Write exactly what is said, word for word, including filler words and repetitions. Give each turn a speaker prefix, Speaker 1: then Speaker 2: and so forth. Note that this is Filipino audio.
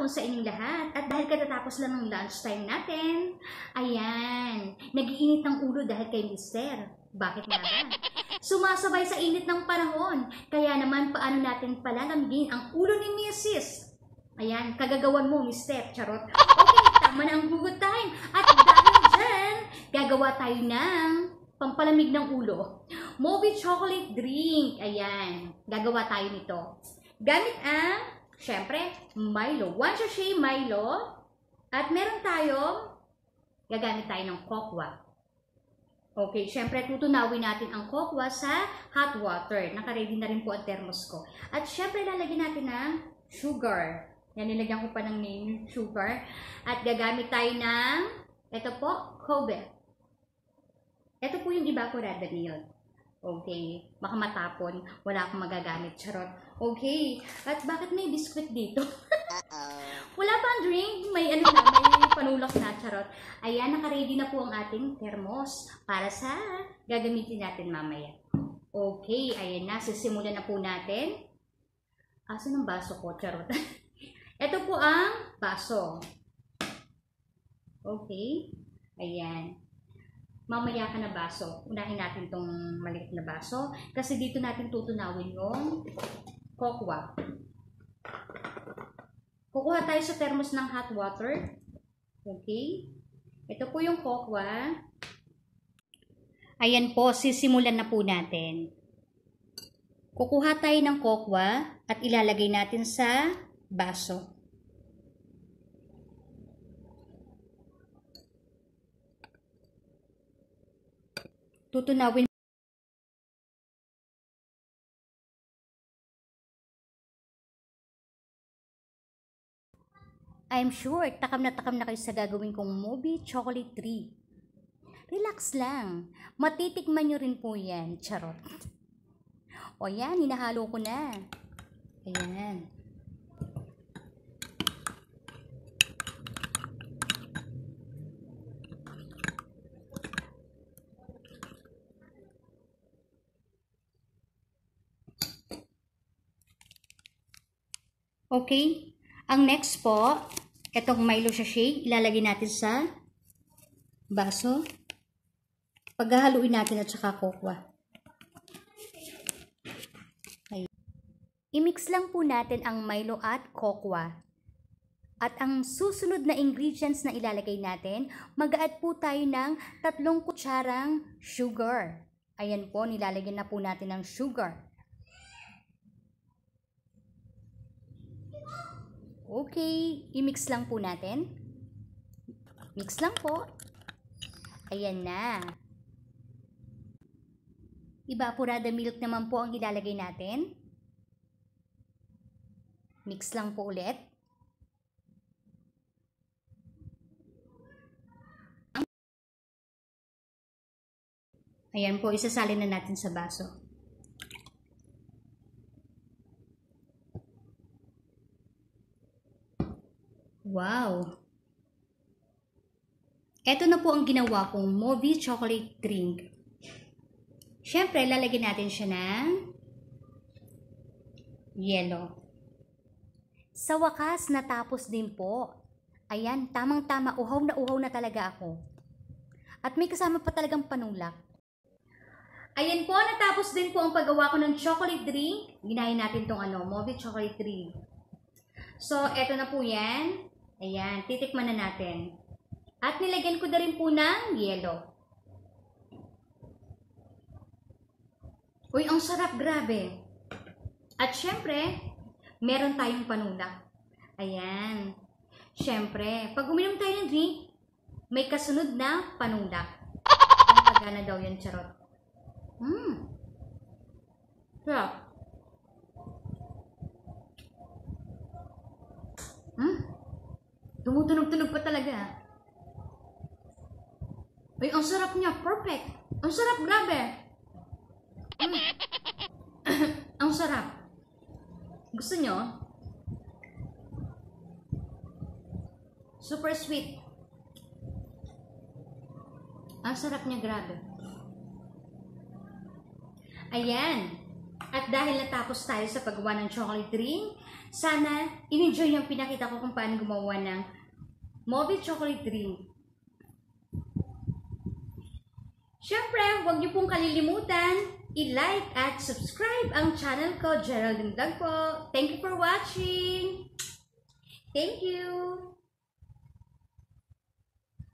Speaker 1: hapon sa inyong lahat. At dahil katatapos lang ng lunchtime natin, ayan, nag-iinit ng ulo dahil kay Mister. Bakit nga ba? Sumasabay sa init ng panahon. Kaya naman, paano natin palalambing ang ulo ni Missus? Ayan, kagagawan mo, Mister. Charot. Okay, tama na ang hugot time. At dahil dyan, gagawa tayo ng pampalamig ng ulo. Moby chocolate drink. Ayan, gagawa tayo nito. Gamit ang, syempre, Milo. One sachet Milo. At meron tayong, gagamit tayo ng kokwa. Okay, syempre, tutunawin natin ang kokwa sa hot water. Nakaready na rin po ang thermos ko. At syempre, lalagyan natin ng sugar. Yan, nilagyan ko pa ng name, sugar. At gagamit tayo ng, ito po, Kobe. Ito po yung evaporated milk. Okay, baka matapon, wala akong magagamit, charot. Okay, at bakit may biskwit dito? Wala pa ang drink, may ano na, may panulak na, charot. Ayan, nakaready na po ang ating thermos para sa gagamitin natin mamaya. Okay, ayan na, sisimulan na po natin. Asan ang baso ko, charot? Ito po ang baso. Okay, ayan. Mamaya ka na baso. Unahin natin itong maliit na baso. Kasi dito natin tutunawin yung kokwa. Kukuha tayo sa thermos ng hot water. Okay. Ito po yung kokwa. Ayan po, sisimulan na po natin. Kukuha tayo ng kokwa at ilalagay natin sa baso. Tutunawin. I'm sure, takam na takam na kayo sa gagawin kong Moby chocolate drink. Relax lang. Matitikman nyo rin po yan. Charot. O yan, hinahalo ko na. Ayan. Okay, ang next po, itong Milo sachet, ilalagay natin sa baso. Paghahaluin natin at saka kokwa. I-mix lang po natin ang Milo at kokwa. At ang susunod na ingredients na ilalagay natin, mag-add po tayo ng tatlong kutsarang sugar. Ayan po, nilalagyan na po natin ng sugar. Okay, i-mix lang po natin. Mix lang po. Ayan na. Evaporated milk naman po ang ilalagay natin. Mix lang po ulit. Ayan po, isasalin na natin sa baso. Wow! Ito na po ang ginawa kong Moby chocolate drink. Siyempre, lalagyan natin siya ng yellow. Sa wakas, natapos din po. Ayan, tamang-tama, uhaw na uhaw na talaga ako. At may kasama pa talagang panulak. Ayan po, natapos din po ang paggawa ko ng chocolate drink. Ginahin natin itong ano, Moby chocolate drink. So, eto na po yan. Ayan, titikman na natin. At nilagyan ko na rin po ng yellow. Uy, ang sarap, grabe. At syempre, meron tayong panulak. Ayan. Syempre, pag uminom tayo ng drink, may kasunod na panulak. Ang pagana daw yan, charot. Hmm. Sarap. Hmm. Tumutunog-tunog pa talaga. Ay, ang sarap niya. Perfect. Ang sarap, grabe. Mm. Ang sarap. Gusto nyo? Super sweet. Ang sarap niya, grabe. Ayan. At dahil natapos tayo sa paggawa ng chocolate drink, sana in-enjoy yung pinakita ko kung paano gumawa ng mobile chocolate drink. Siyempre, huwag niyo pong kalilimutan i-like at subscribe ang channel ko, Geraldine Vlog po. Thank you for watching. Thank you.